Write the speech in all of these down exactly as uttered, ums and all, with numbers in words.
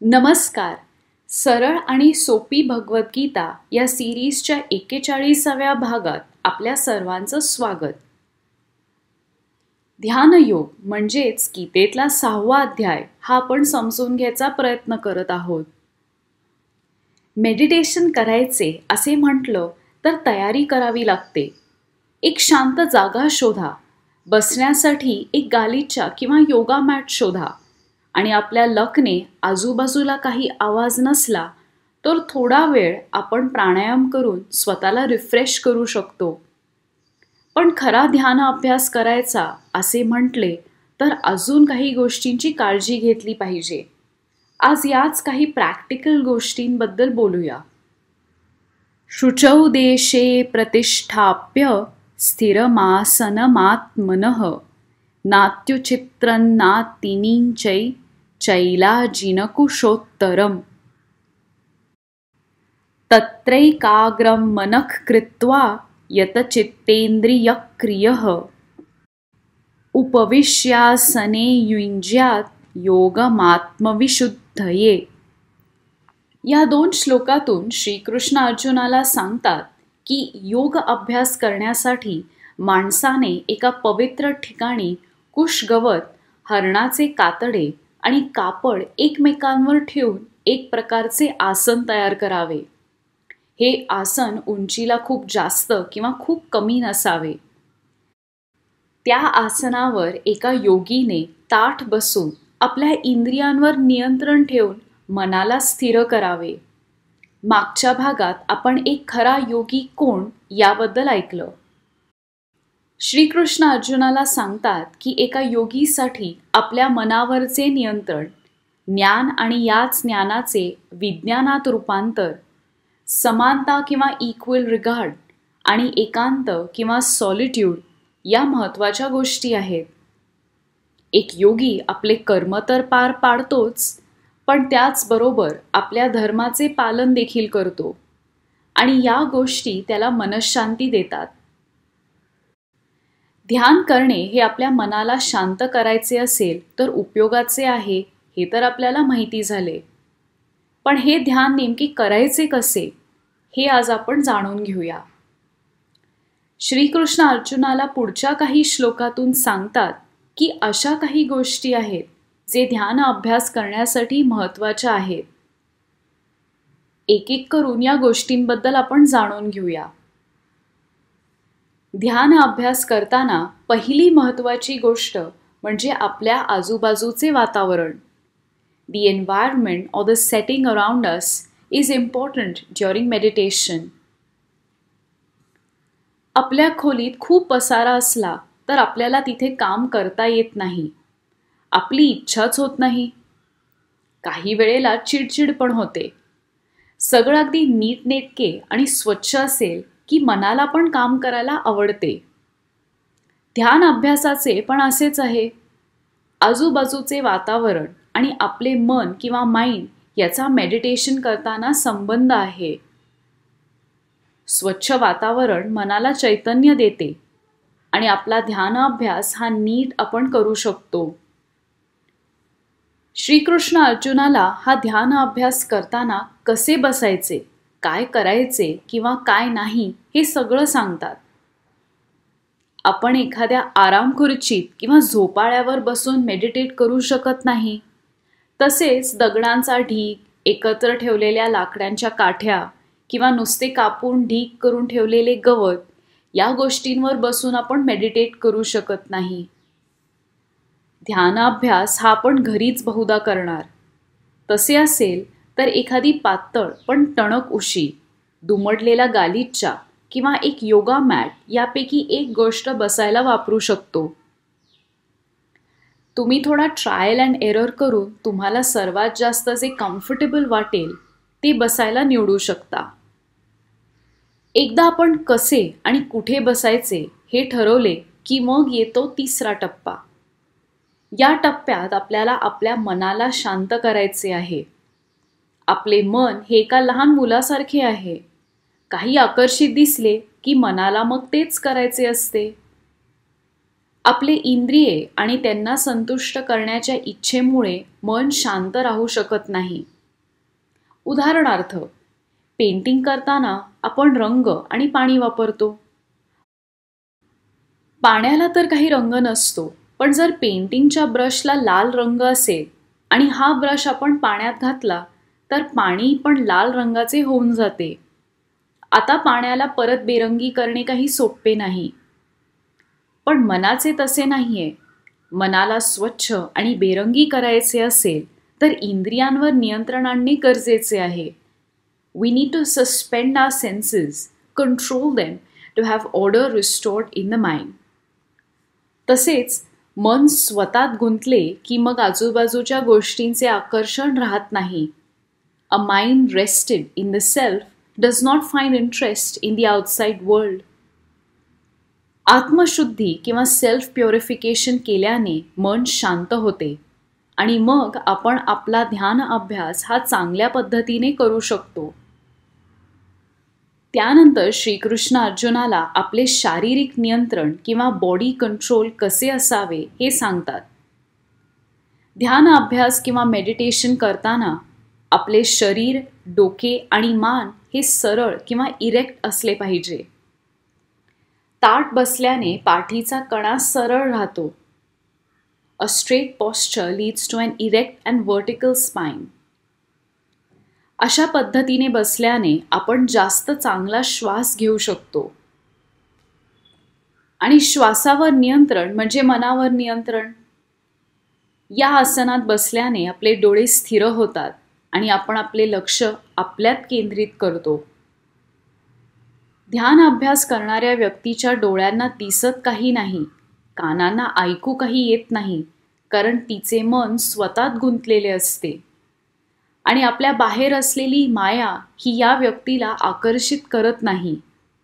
नमस्कार. सरळ आणि सोपी भगवद्गीता या सिरीजच्या एक्केचाळीसाव्या भागात आपल्या सर्वांचं स्वागत. ध्यानयोग म्हणजेच गीतेतला सहावा अध्याय हा आपण समजून घ्यायचा प्रयत्न करत आहोत. मेडिटेशन करायचे असे म्हटलं तर तयारी करावी लागते. एक शांत जागा शोधा, बसण्यासाठी एक गालिचा किंवा योगा मॅट शोधा आणि आपल्या लकने आजूबाजूला काही आवाज नसला तर थोडा वेळ आपण प्राणायाम करून स्वतःला रिफ्रेश करू शकतो. पण खरा ध्यान अभ्यास करायचा असे म्हटले तर अजून काही गोष्टींची काळजी घेतली पाहिजे. आज याच काही प्रॅक्टिकल गोष्टींबद्दल बोलूया. शुचौ देशे प्रतिष्ठाप्य स्थिरमासनमात्मनः नात्युचित्रन्नातिनींचै चैलाजिनकुशोत्तरम् तत्रैकाग्रं मनः कृत्वा यतचित्तेन्द्रियक्रियः उपविश्यासने युञ्ज्यात् योगमात्मविशुद्धये. या दोन श्लोकातून श्रीकृष्ण अर्जुनाला सांगतात की योग अभ्यास करण्यासाठी माणसाने एका पवित्र ठिकाणी कुशगवत, हरणाचे कातडे आणि कापड एकमेकांवर ठेवून एक प्रकारचे आसन तयार करावे. हे आसन उंचीला खूप जास्त किंवा खूप कमी नसावे. त्या आसनावर एका योगीने ताठ बसून आपल्या इंद्रियांवर नियंत्रण ठेवून मनाला स्थिर करावे. मागच्या भागात आपण एक खरा योगी कोण याबद्दल ऐकलं. श्रीकृष्ण अर्जुनाला सांगतात की एका योगीसाठी आपल्या मनावरचे नियंत्रण, ज्ञान आणि याच ज्ञानाचे विज्ञानात रूपांतर, समानता किंवा इक्वल रिगार्ड आणि एकांत किंवा सॉलिट्यूड या महत्त्वाच्या गोष्टी आहेत. एक योगी आपले कर्म तर पार पाडतोच, पण त्याचबरोबर आपल्या धर्माचे पालन देखील करतो आणि या गोष्टी त्याला मनःशांती देतात. ध्यान करणे हे आपल्या मनाला शांत करायचे असेल तर उपयोगाचे आहे हे तर आपल्याला माहिती झाले. पण हे ध्यान नेमके करायचे कसे हे आज आपण जाणून घेऊया. श्रीकृष्ण अर्जुनाला पुढच्या काही श्लोकातून सांगतात की अशा काही गोष्टी आहेत जे ध्यान अभ्यास करण्यासाठी महत्त्वाच्या आहेत. एक एक करून या गोष्टींबद्दल आपण जाणून घेऊया. ध्यान अभ्यास करताना पहिली महत्त्वाची गोष्ट म्हणजे आपल्या आजूबाजूचे वातावरण. The environment or the setting around us is important during meditation. आपल्या खोलीत खूप पसारा असला तर आपल्याला तिथे काम करता येत नाही. आपली इच्छाच होत नाही. काही वेळेला चिडचिड पण होते. सगळं अगदी नीटनेटके आणि स्वच्छ असेल की मनाला पण काम करायला आवडते. ध्यान अभ्यासाचे पण असेच आहे. आजूबाजूचे वातावरण आणि आपले मन किंवा माइंड याचा मेडिटेशन करताना संबंध आहे. स्वच्छ वातावरण मनाला चैतन्य देते आणि आपला ध्यान अभ्यास हा नीट आपण करू शकतो. श्रीकृष्ण अर्जुनाला हा ध्यान अभ्यास करताना कसे बसायचे, काय करायचे किंवा काय नाही हे सगळं सांगतात. आपण एखाद्या आराम खुर्चीत किंवा झोपाळ्यावर बसून मेडिटेट करू शकत नाही. तसेच दगडांचा ढीग, एकत्र ठेवलेल्या लाकडांच्या काठ्या किंवा नुसते कापून ढीग करून ठेवलेले गवत या गोष्टींवर बसून आपण मेडिटेट करू शकत नाही. ध्यान अभ्यास हा आपण घरीच बहुधा करणार. तसे असेल तर एखादी पातळ पण टणक उशी, दुमडलेला गालिचा किंवा एक योगा मॅट यापैकी एक गोष्ट बसायला वापरू शकतो. तुम्ही थोडा ट्रायल अँड एरर करून तुम्हाला सर्वात जास्त जे कम्फर्टेबल वाटेल ते बसायला निवडू शकता. एकदा आपण कसे आणि कुठे बसायचे हे ठरवले की मग येतो तिसरा टप्पा. या टप्प्यात आपल्याला आपल्या मनाला शांत करायचे आहे. आपले मन हे एका लहान मुलासारखे आहे. काही आकर्षित दिसले की मनाला मग तेच करायचे असते. आपले इंद्रिये आणि त्यांना संतुष्ट करण्याच्या इच्छेमुळे मन शांत राहू शकत नाही. उदाहरणार्थ, पेंटिंग करताना आपण रंग आणि पाणी वापरतो. पाण्याला तर काही रंग नसतो, पण जर पेंटिंगच्या ब्रशला लाल रंग असेल आणि हा ब्रश आपण पाण्यात घातला तर पाणी पण लाल रंगाचे होऊन जाते. आता पाण्याला परत बेरंगी करणे काही सोपे नाही. पण मनाचे तसे नाहीये. मनाला स्वच्छ आणि बेरंगी करायचे असेल तर इंद्रियांवर नियंत्रण आणणे गरजेचे आहे. We need to suspend our senses, control them to have order restored in the mind. तसेच मन स्वतःत गुंतले की मग आजूबाजूच्या गोष्टींचे आकर्षण राहत नाही. A mind rested in the self does not find interest in the outside world. आत्मशुद्धी किंवा सेल्फ प्युरिफिकेशन केल्याने मन शांत होते आणि मग आपण आपला ध्यान अभ्यास हा चांगल्या पद्धतीने करू शकतो. त्यानंतर श्रीकृष्ण अर्जुनाला आपले शारीरिक नियंत्रण किंवा बॉडी कंट्रोल कसे असावे हे सांगतात. ध्यान अभ्यास किंवा मेडिटेशन करताना आपले शरीर, डोके आणि मान हे सरळ किंवा इरेक्ट असले पाहिजे. ताठ बसल्याने पाठीचा कणा सरळ राहतो. A straight posture leads to an erect and vertical spine. अशा पद्धतीने बसल्याने आपण जास्त चांगला श्वास घेऊ शकतो. आणि श्वासावर नियंत्रण म्हणजे मनावर नियंत्रण. या आसनात बसल्याने आपले डोळे स्थिर होतात आणि आपण आपले लक्ष आपल्यात केंद्रित करतो. ध्यान अभ्यास करणाऱ्या व्यक्तीच्या डोळ्यांना दिसत काही नाही, कानांना ऐकू काही येत नाही, कारण तिचे मन स्वतःत गुंतलेले असते. आणि आपल्या बाहेर असलेली माया ही या व्यक्तीला आकर्षित करत नाही.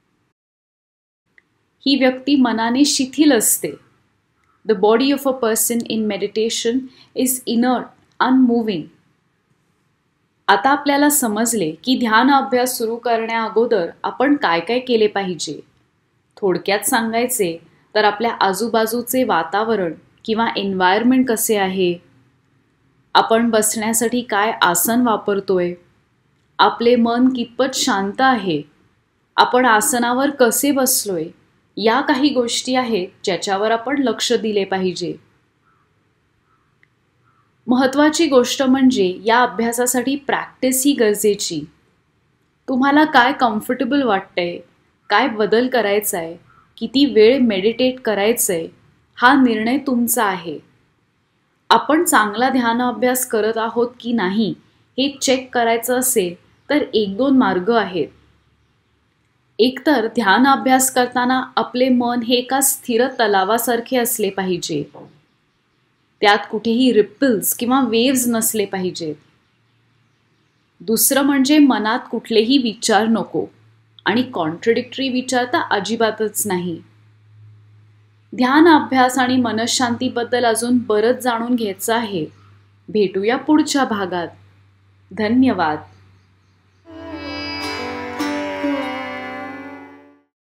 ही व्यक्ती मनाने शिथिल असते. The body of a person in meditation is inert, unmoving. आता आपल्याला समजले की ध्यान अभ्यास सुरू करण्या अगोदर आपण काय काय केले पाहिजे. थोडक्यात सांगायचे तर आपल्या आजूबाजूचे वातावरण किंवा एन्व्हायरमेंट कसे आहे, आपण बसण्यासाठी काय आसन वापरतोय, आपले मन कितपत शांत आहे, आपण आसनावर कसे बसलोय, या काही गोष्टी आहेत ज्याच्यावर आपण लक्ष दिले पाहिजे. महत्त्वाची गोष्ट म्हणजे या अभ्यासासाठी प्रॅक्टिस ही गरजेची. तुम्हाला काय कम्फर्टेबल वाटतंय, काय बदल करायचा आहे, किती वेळ मेडिटेट करायचंय, हा निर्णय तुमचा आहे. आपण चांगला ध्यान अभ्यास करत आहोत की नाही हे चेक करायचं असेल तर एक दोन मार्ग आहेत. एकतर ध्यान अभ्यास करताना आपले मन हे एका स्थिर तलावासारखे असले पाहिजे. त्यात कुठेही रिपल्स किंवा वेव्ज नसले पाहिजेत. दुसरं म्हणजे मनात कुठलेही विचार नको आणि कॉन्ट्रडिक्टरी विचार तर अजिबातच नाही. ध्यान अभ्यास आणि मनशांतीबद्दल अजून बरंच जाणून घ्यायचं आहे. भेटूया पुढच्या भागात. धन्यवाद.